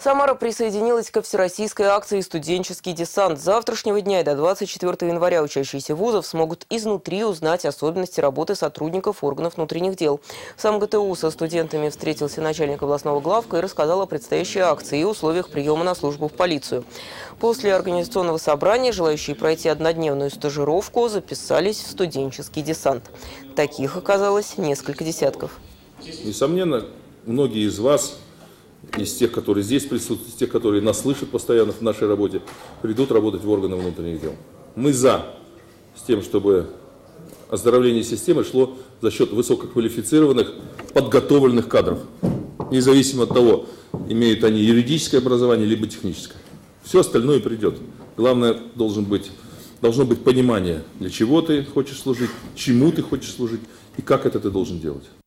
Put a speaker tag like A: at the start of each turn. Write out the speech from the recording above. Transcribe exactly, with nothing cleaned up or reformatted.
A: Самара присоединилась ко всероссийской акции «Студенческий десант». С завтрашнего дня и до двадцать четвёртого января учащиеся вузов смогут изнутри узнать особенности работы сотрудников органов внутренних дел. Сам ГТУ со студентами встретился начальник областного главка и рассказал о предстоящей акции и условиях приема на службу в полицию. После организационного собрания желающие пройти однодневную стажировку записались в студенческий десант. Таких оказалось несколько десятков.
B: Несомненно, многие из вас, из тех, которые здесь присутствуют, из тех, которые нас слышат постоянно в нашей работе, придут работать в органы внутренних дел. Мы за с тем, чтобы оздоровление системы шло за счет высококвалифицированных, подготовленных кадров, независимо от того, имеют они юридическое образование либо техническое. Все остальное придет. Главное, должен быть, должно быть понимание, для чего ты хочешь служить, чему ты хочешь служить и как это ты должен делать.